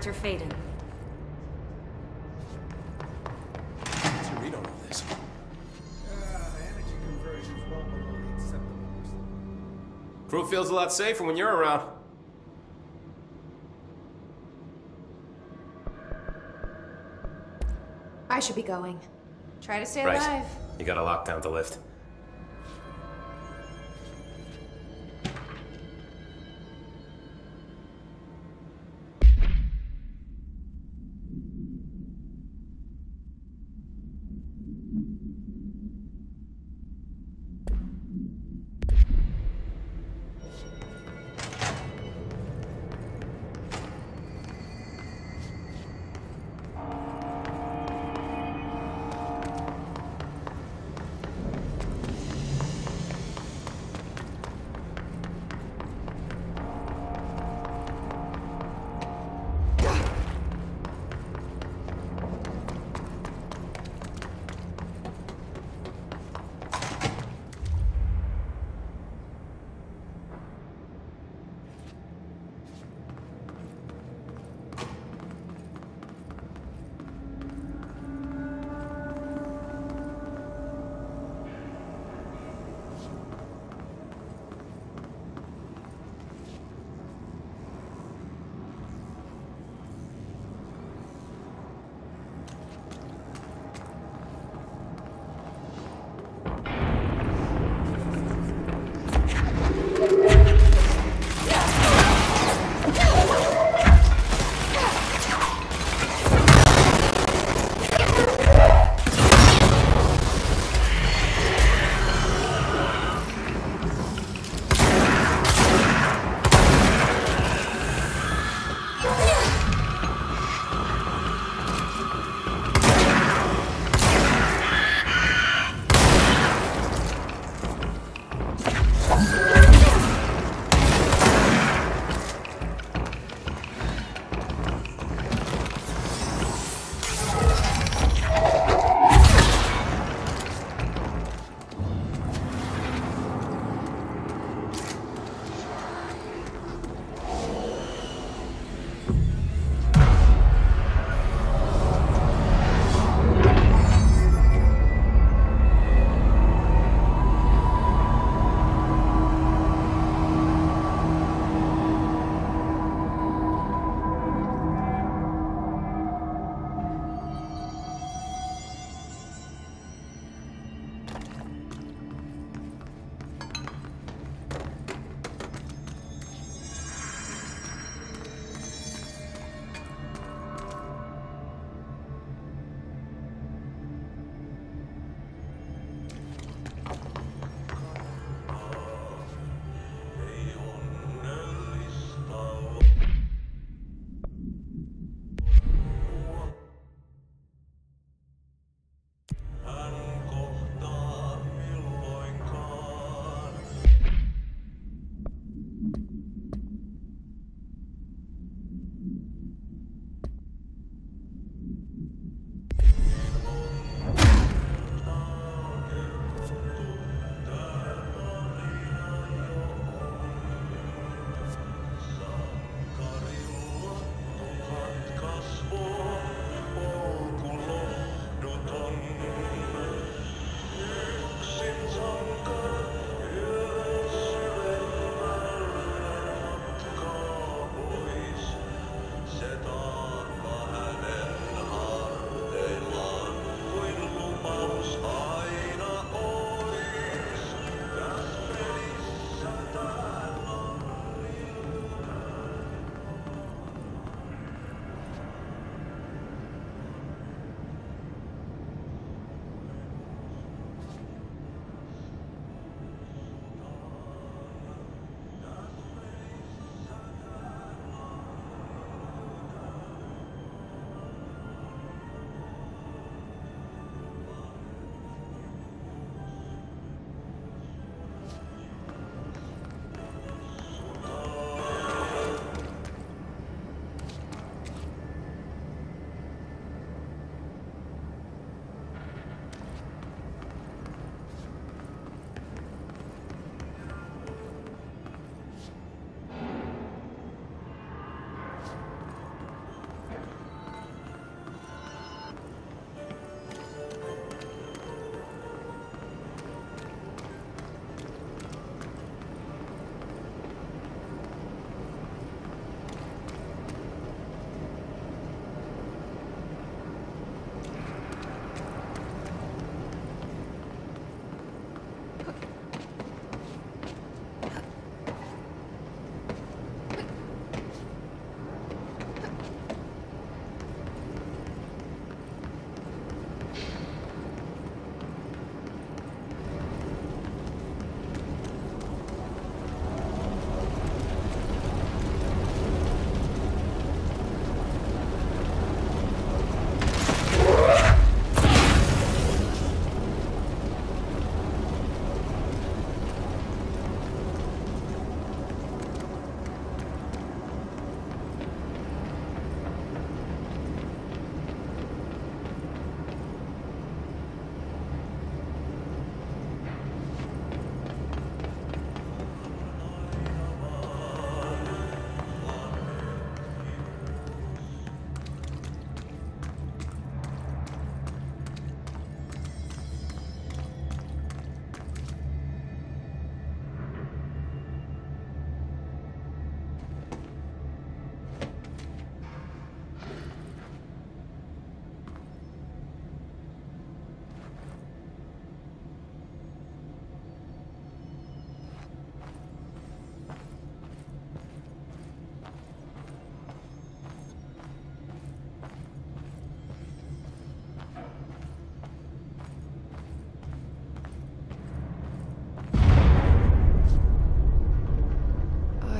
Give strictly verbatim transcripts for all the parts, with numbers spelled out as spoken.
Director Faden. What's your read on all this? Uh, energy conversion's well below the acceptable. Crew feels a lot safer when you're around. I should be going. Try to stay Right. alive. You gotta lock down the lift.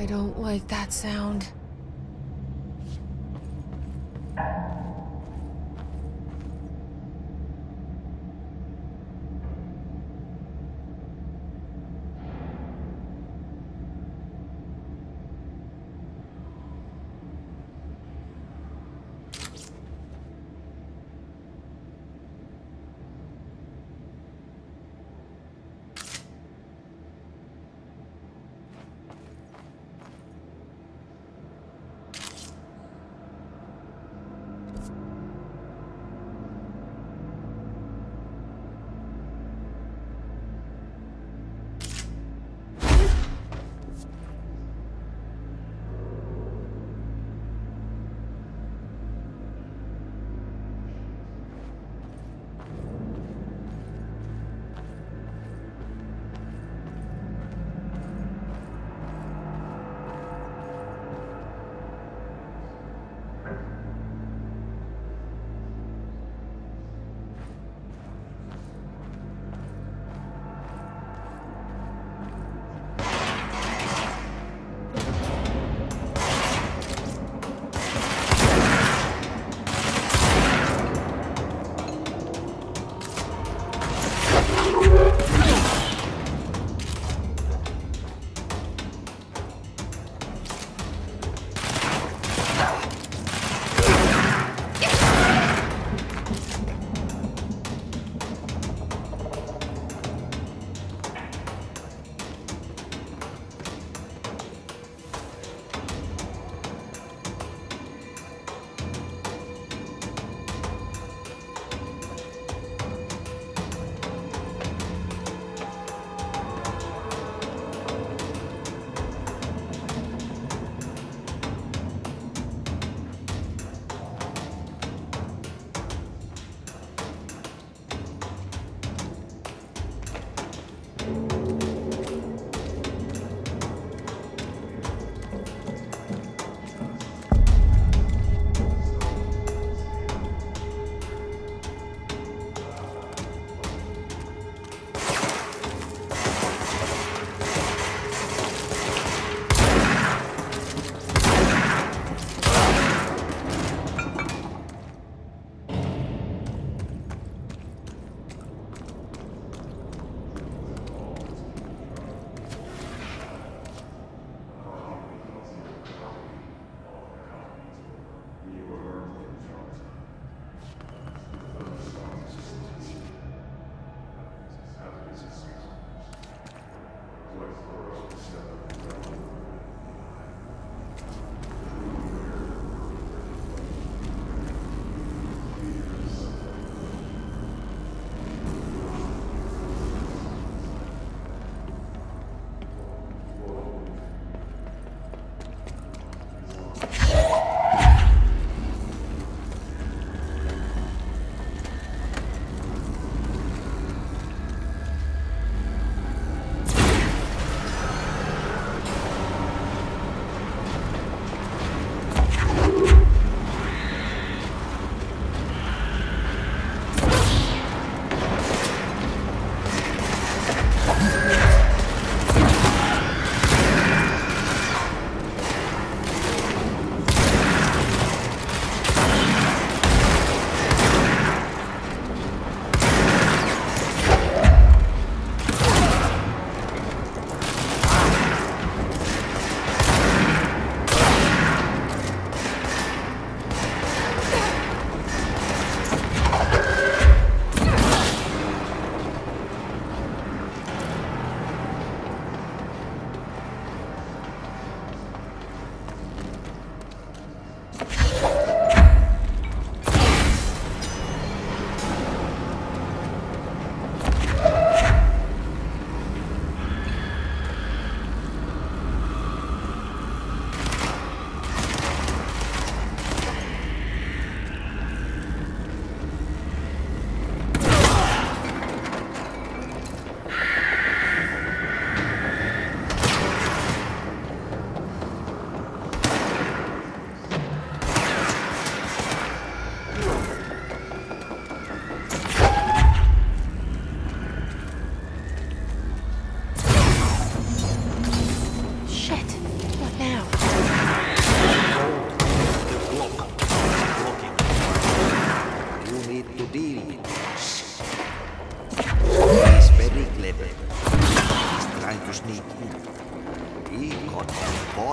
I don't like that sound.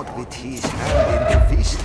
with his hand in the fist.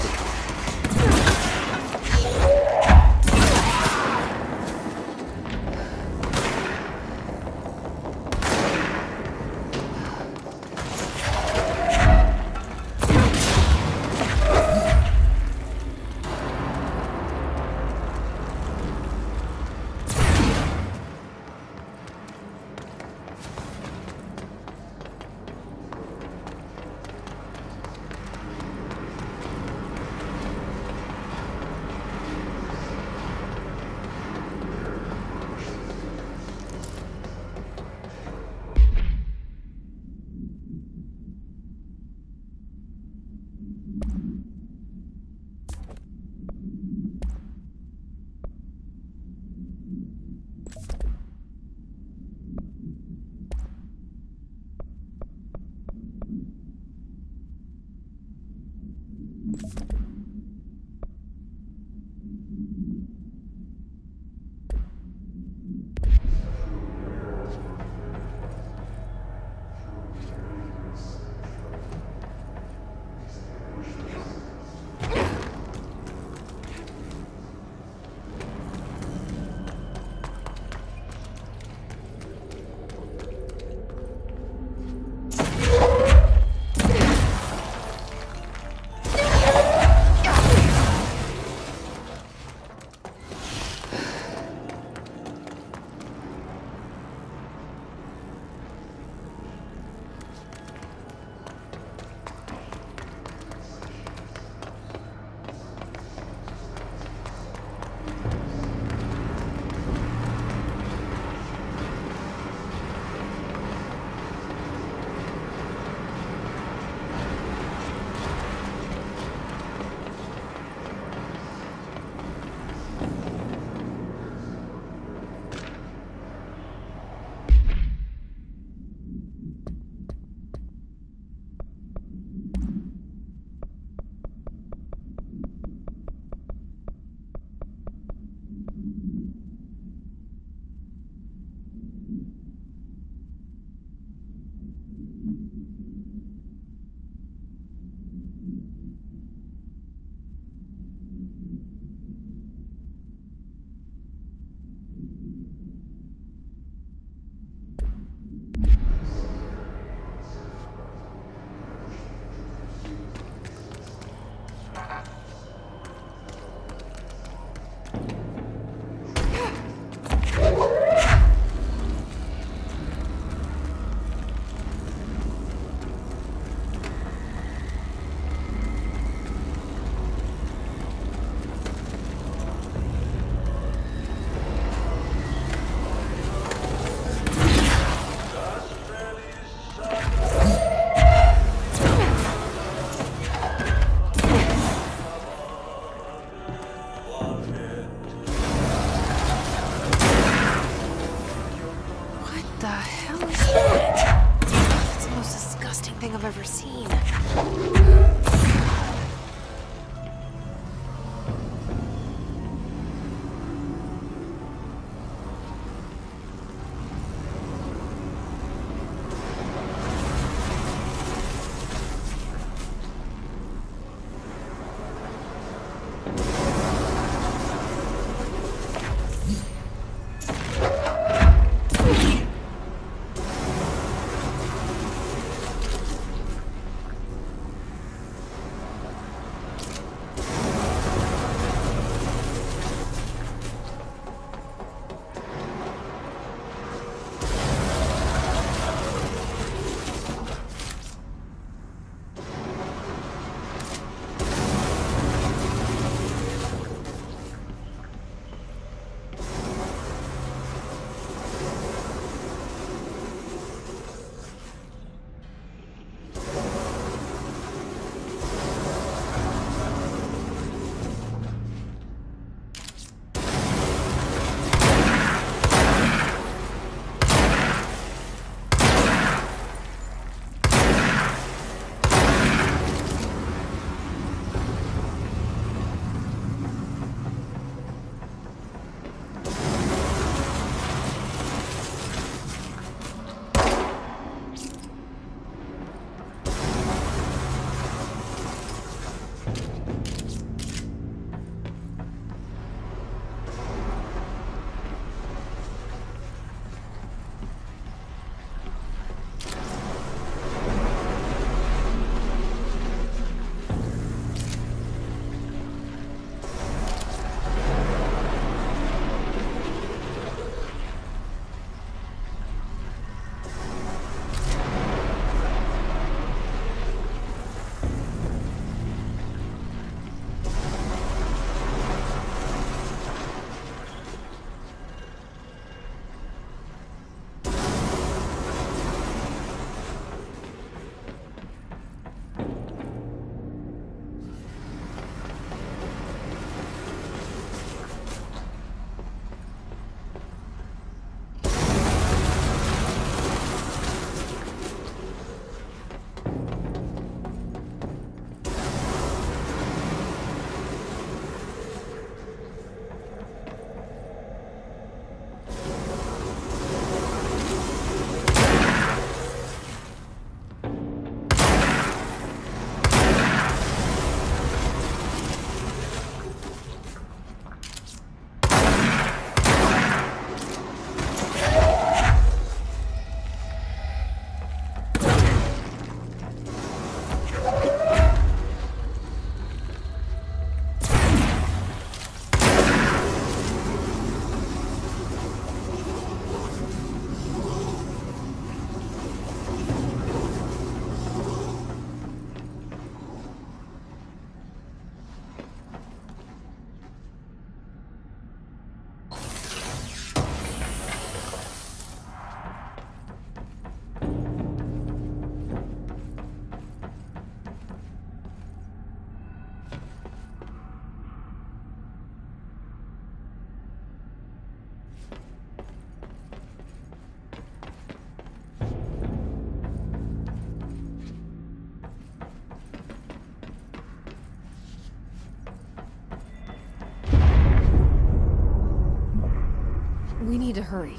I've ever seen. need to hurry.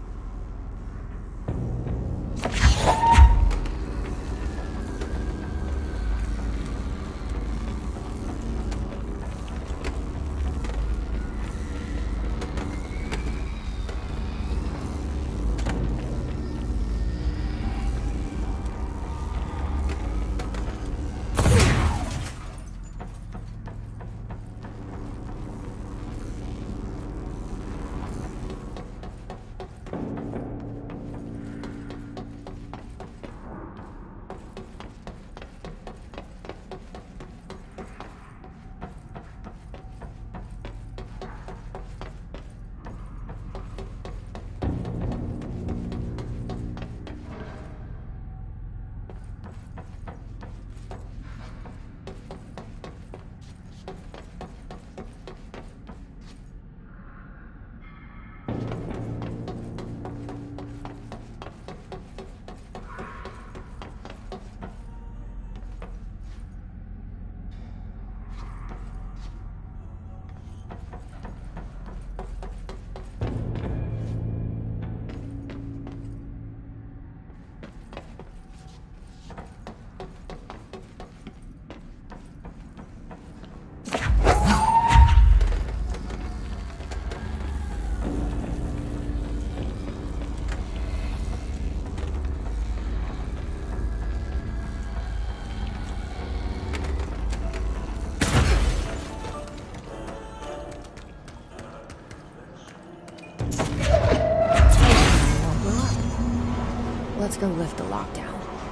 Let's go lift the lockdown.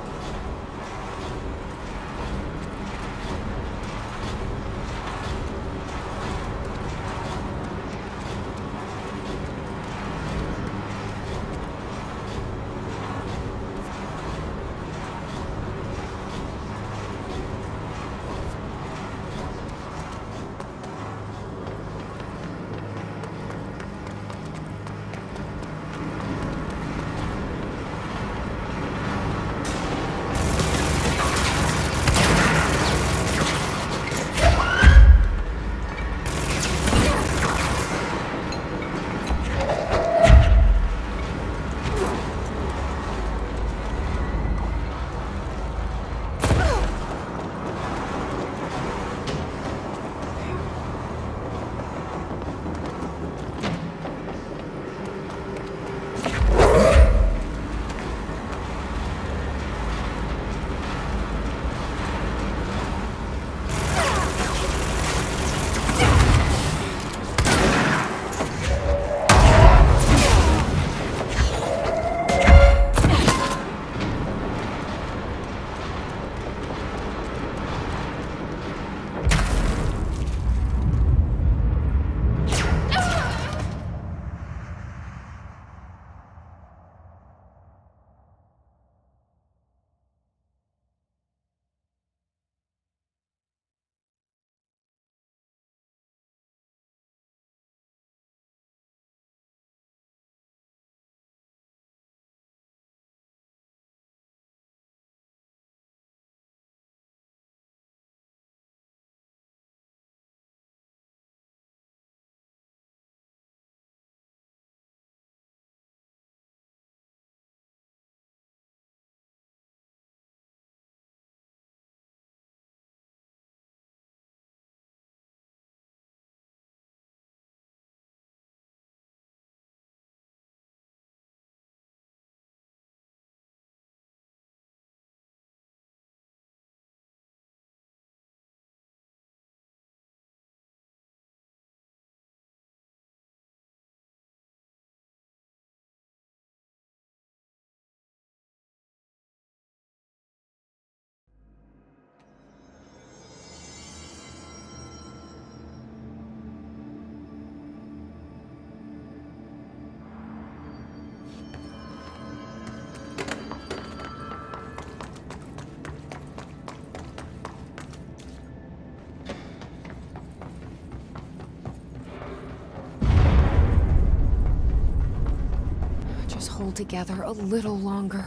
Hold together a little longer.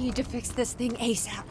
need to fix this thing ASAP.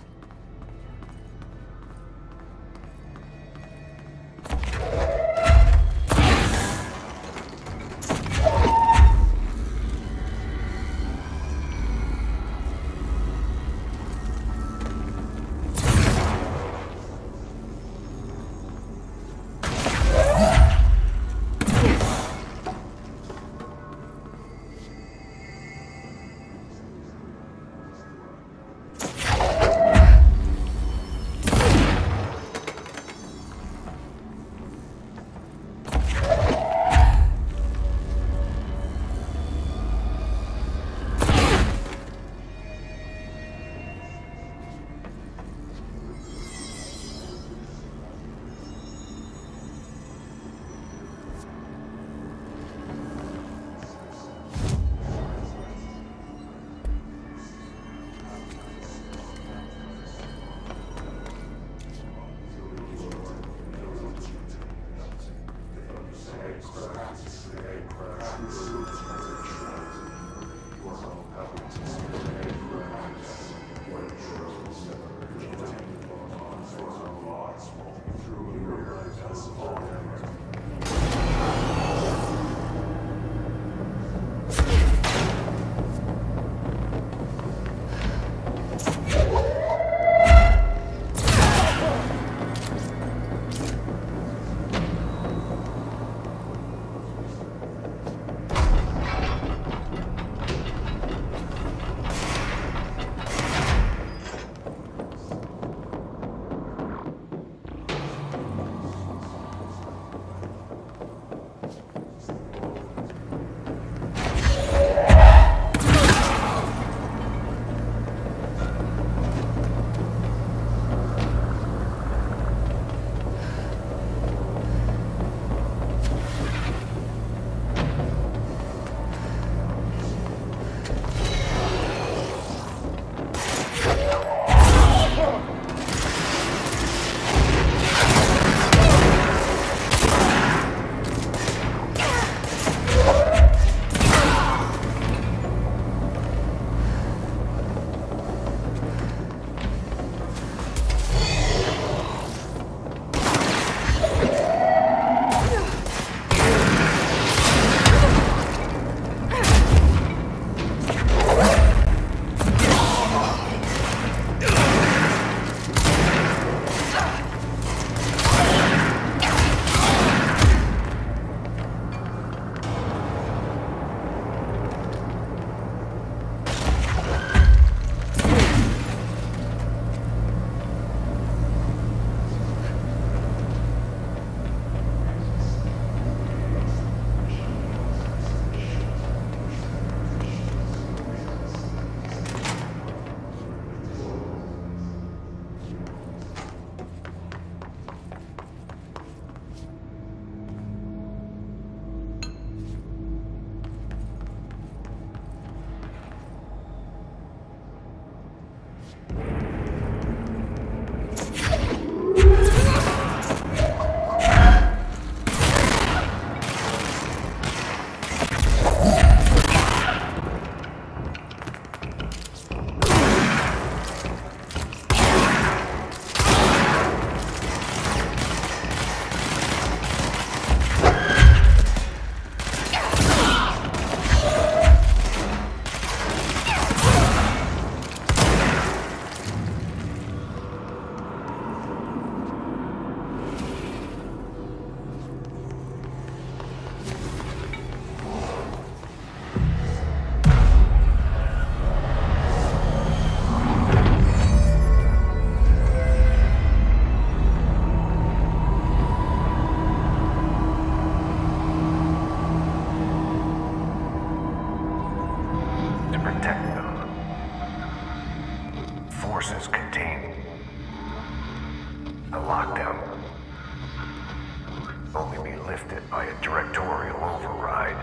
lifted by a directorial override.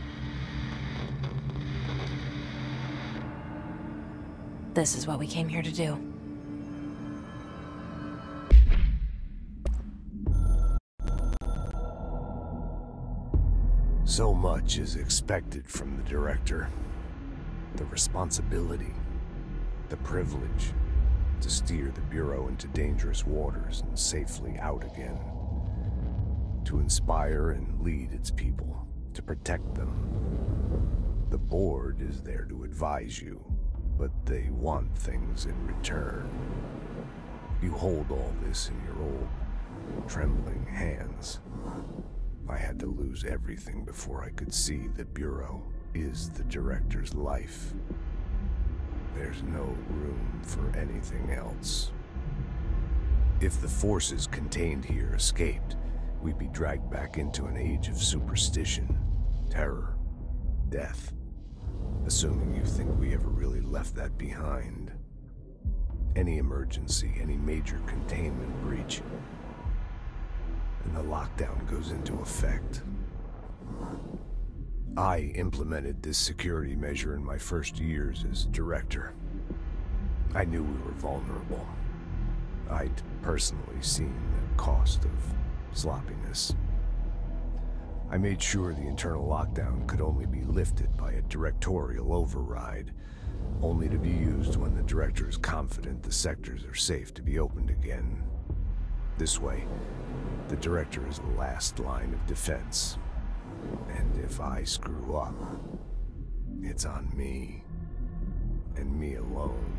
This is what we came here to do. So much is expected from the director. The responsibility, The privilege to steer the Bureau into dangerous waters and safely out again. To inspire and lead its people, to protect them. The board is there to advise you, but they want things in return. You hold all this in your old, trembling hands. I had to lose everything before I could see the Bureau is the Director's life. There's no room for anything else. If the forces contained here escaped, we'd be dragged back into an age of superstition, terror, death. Assuming you think we ever really left that behind. Any emergency, any major containment breach, and the lockdown goes into effect. I implemented this security measure in my first years as director. I knew we were vulnerable. I'd personally seen the cost of sloppiness. I made sure the internal lockdown could only be lifted by a directorial override, only to be used when the director is confident the sectors are safe to be opened again. This way, the director is the last line of defense. And if I screw up, it's on me, and me alone.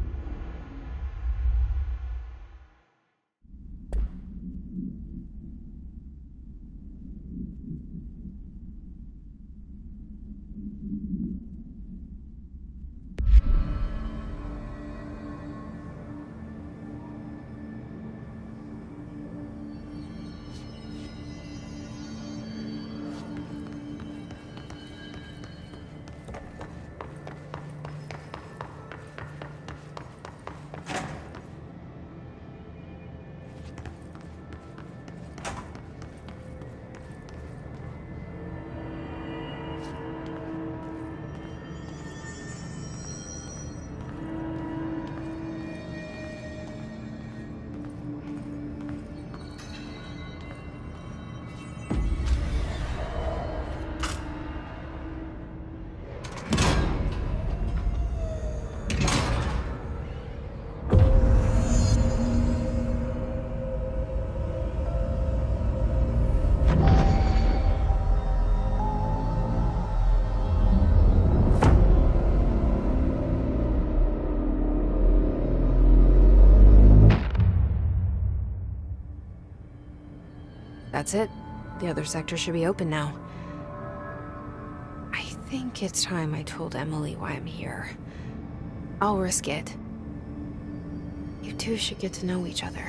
That's it. The other sector should be open now. I think it's time I told Emily why I'm here. I'll risk it. You two should get to know each other.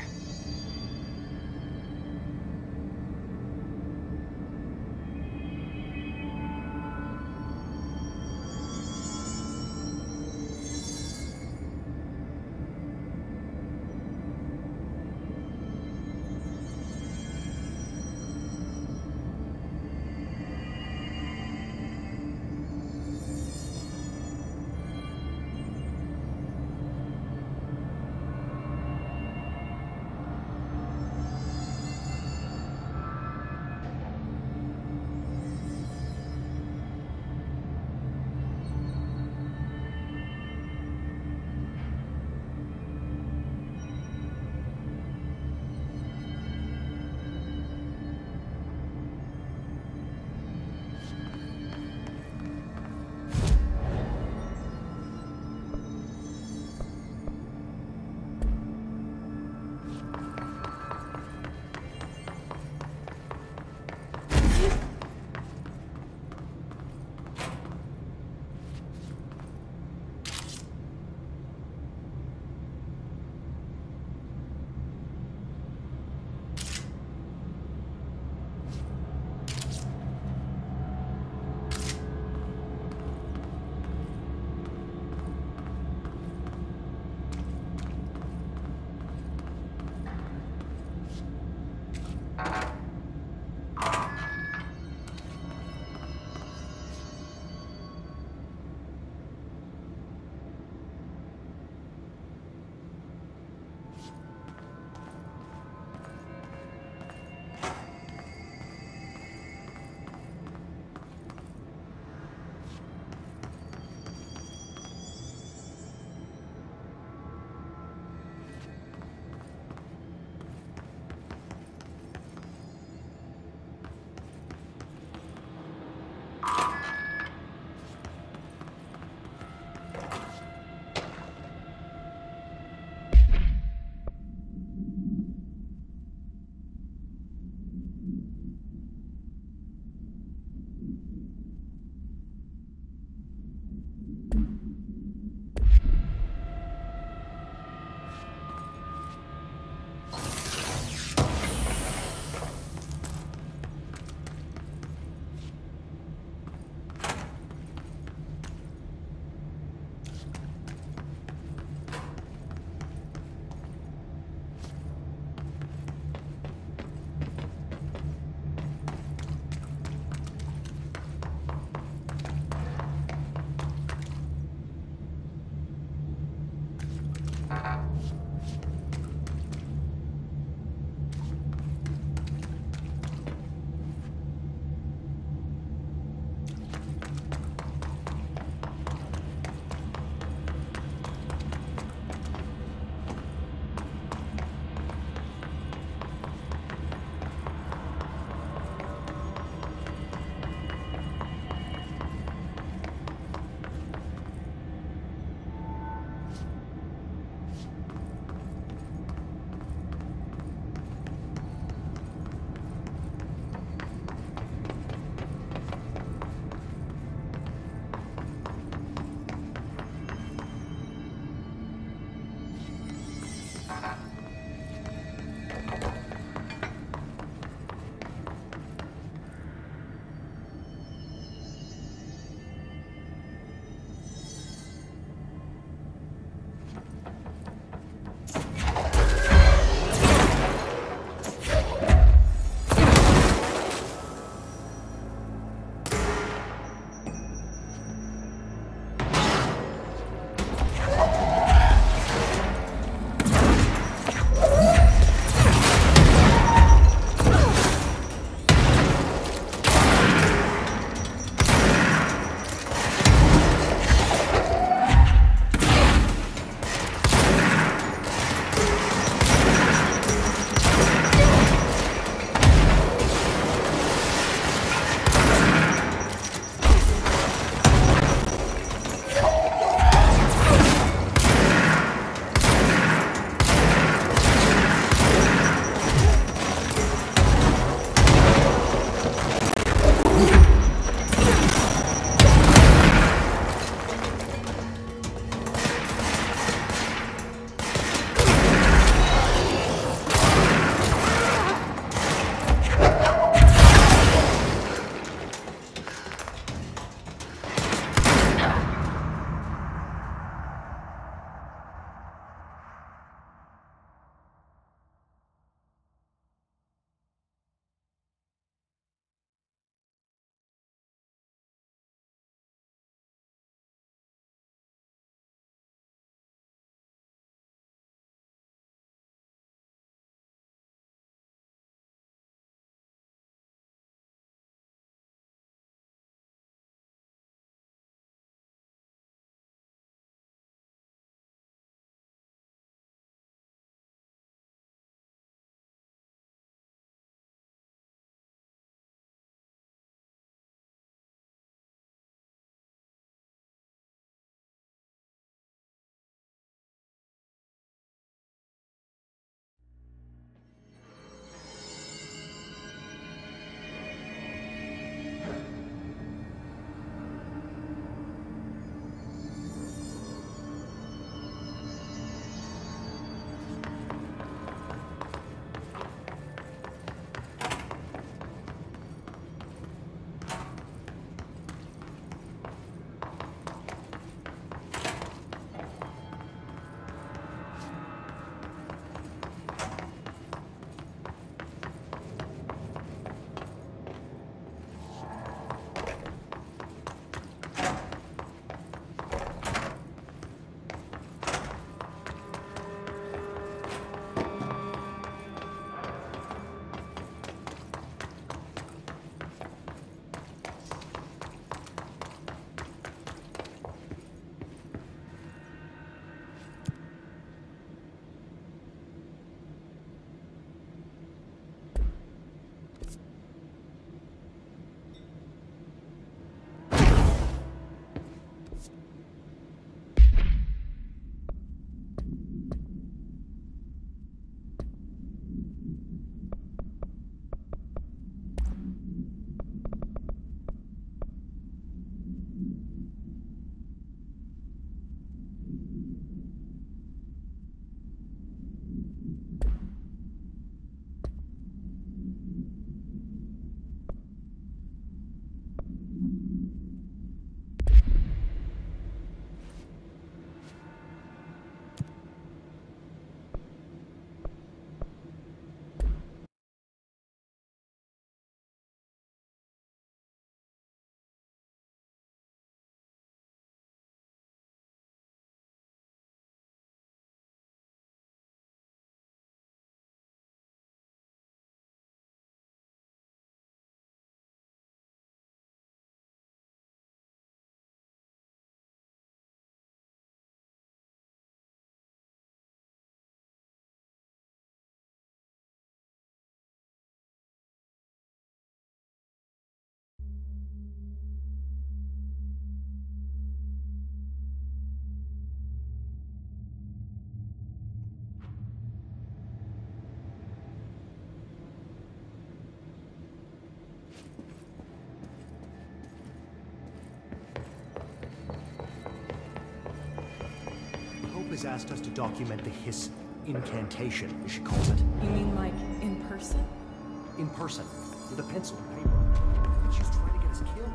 has asked us to document the Hiss incantation, as she calls it. You mean like in person? In person, with a pencil and paper. She's trying to get us killed.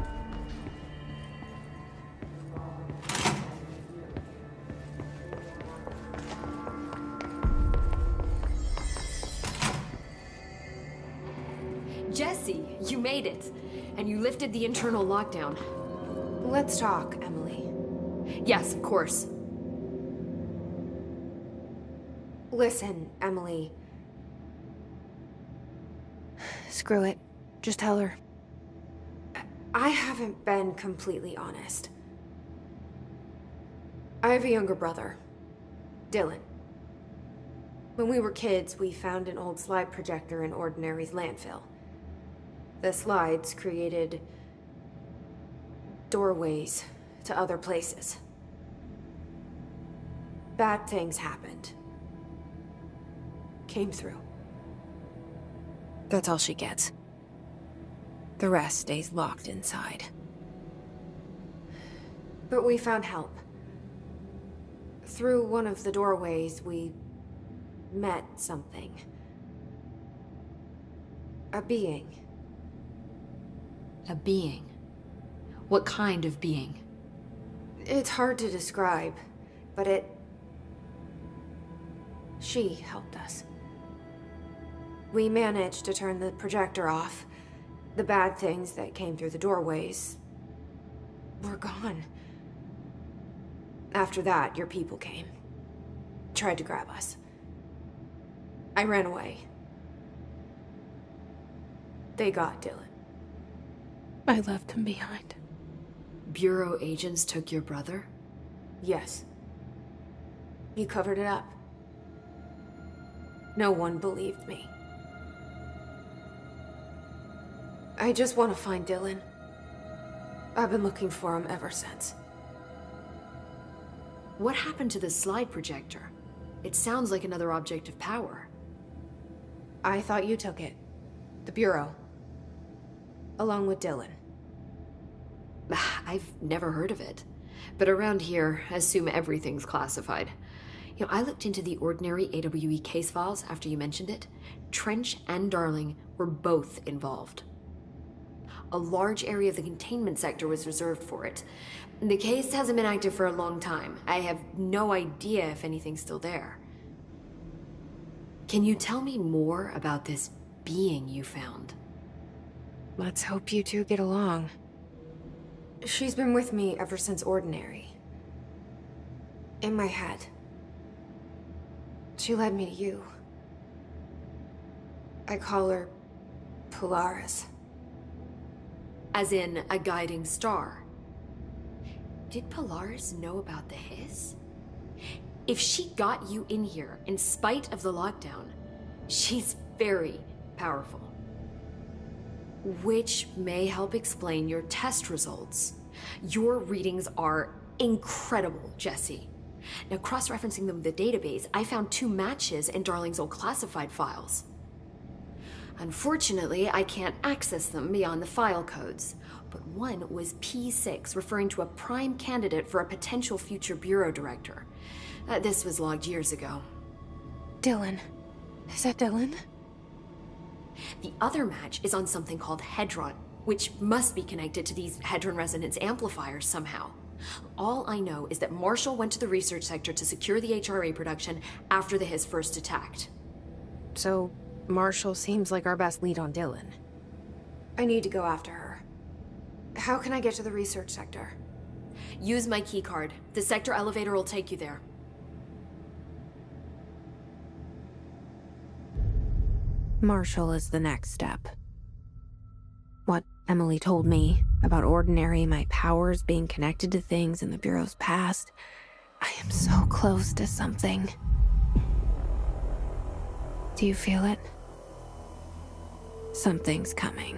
Jesse, you made it. And you lifted the internal lockdown. Let's talk, Emily. Yes, of course. Listen, Emily. Screw it. Just tell her. I haven't been completely honest. I have a younger brother, Dylan. When we were kids, we found an old slide projector in Ordinary's landfill. The slides created doorways to other places. Bad things happened. Came through. That's all she gets. The rest stays locked inside. But we found help. Through one of the doorways, we met something. A being. A being? What kind of being? It's hard to describe, but it... She helped us. We managed to turn the projector off. The bad things that came through the doorways were gone. After that, your people came. Tried to grab us. I ran away. They got Dylan. I left him behind. Bureau agents took your brother? Yes. You covered it up. No one believed me. I just want to find Dylan. I've been looking for him ever since. What happened to the slide projector? It sounds like another object of power. I thought you took it. The Bureau. Along with Dylan. I've never heard of it. But around here, I assume everything's classified. You know, I looked into the Ordinary A W E case files after you mentioned it. Trench and Darling were both involved. A large area of the containment sector was reserved for it. The case hasn't been active for a long time. I have no idea if anything's still there. Can you tell me more about this being you found? Let's hope you two get along. She's been with me ever since Ordinary. In my head. She led me to you. I call her Polaris. As in a guiding star. Did Polaris know about the Hiss? If she got you in here in spite of the lockdown, she's very powerful. Which may help explain your test results. Your readings are incredible, Jesse. Now, cross-referencing them with the database, I found two matches in Darling's old classified files. Unfortunately, I can't access them beyond the file codes, but one was P six, referring to a prime candidate for a potential future bureau director. Uh, this was logged years ago. Dylan. Is that Dylan? The other match is on something called Hedron, which must be connected to these Hedron resonance amplifiers somehow. All I know is that Marshall went to the research sector to secure the H R A production after the Hiss first attacked. So, Marshall seems like our best lead on Dylan. I need to go after her. How can I get to the research sector? Use my keycard. The sector elevator will take you there. Marshall is the next step. What Emily told me about Ordinary, my powers being connected to things in the Bureau's past, I am so close to something. Do you feel it? Something's coming.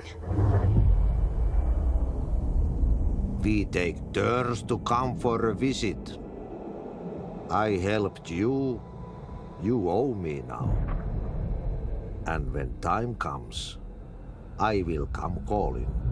We take turns to come for a visit. I helped you. You owe me now. And when time comes, I will come calling.